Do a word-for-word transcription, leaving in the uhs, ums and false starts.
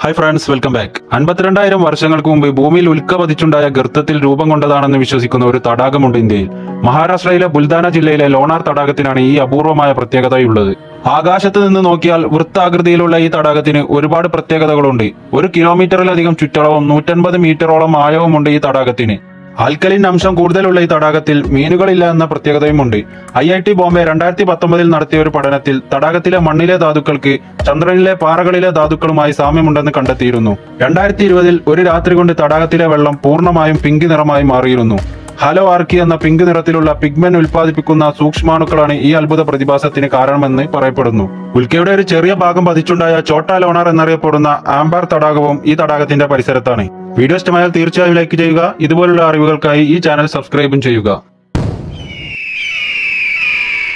Hi friends, welcome back. അൻപത്തിരണ്ടായിരം വർഷങ്ങൾക്ക് മുമ്പ് ഭൂമിയിൽ ഉൽക്ക പതിച്ചുണ്ടായ ഗർത്തത്തിൽ രൂപം കൊണ്ടതാണെന്ന് വിശ്വസിക്കുന്ന ഒരു തടാകമുണ്ട് ഇന്ത്യയിൽ. മഹാരാഷ്ട്രയിലെ ബുൽദാന ജില്ലയിലെ ലോണാർ തടാകത്തിനാണ് ഈ അപൂർവമായ പ്രത്യേകതയുള്ളത്. ആകാശത്ത് നിന്ന് നോക്കിയാൽ വൃത്താകൃതിയിലുള്ള ഈ തടാകത്തിന് ഒരുപാട് പ്രത്യേകതകളുണ്ട്. ഒരു കിലോമീറ്ററിലധികം ചുറ്റളവും നൂറ്റൻപത് മീറ്ററോളം ആഴവുമുണ്ട് ഈ തടാകത്തിന്. ആൽക്കലിൻ അംശം കൂടുതലുള്ള ഈ തടാകത്തിൽ മീനുകളില്ല എന്ന പ്രത്യേകതയുമുണ്ട്. ഐ ഐ ടി ബോംബെ രണ്ടായിരത്തി പത്തൊമ്പതിൽ നടത്തിയ ഒരു പഠനത്തിൽ തടാകത്തിലെ മണ്ണിലെ ധാതുക്കൾക്ക് ചന്ദ്രനിലെ പാറകളിലെ ധാതുക്കളുമായി സാമ്യമുണ്ടെന്ന് കണ്ടെത്തിയിരുന്നു. രണ്ടായിരത്തി ഇരുപതിൽ ഒരു രാത്രി കൊണ്ട് തടാകത്തിലെ വെള്ളം പൂർണ്ണമായും പിങ്ക് നിറമായി മാറിയിരുന്നു. ഹലോ ആർക്കി എന്ന പിങ്ക് നിറത്തിലുള്ള പിഗ്മെന്റ് ഉൽപ്പാദിപ്പിക്കുന്ന സൂക്ഷ്മാണുക്കളാണ് ഈ അത്ഭുത പ്രതിഭാസത്തിന് കാരണമെന്ന് പറയപ്പെടുന്നു. ഉൽക്കയുടെ ഒരു ചെറിയ ഭാഗം പതിച്ചുണ്ടായ ചോട്ടാ ലോണാർ എന്നറിയപ്പെടുന്ന ആംബാർ തടാകവും ഈ തടാകത്തിന്റെ പരിസരത്താണ്. വീഡിയോ ഇഷ്ടമായാൽ തീർച്ചയായും ലൈക്ക് ചെയ്യുക. ഇതുപോലുള്ള അറിവുകൾക്കായി ഈ ചാനൽ സബ്സ്ക്രൈബും ചെയ്യുക.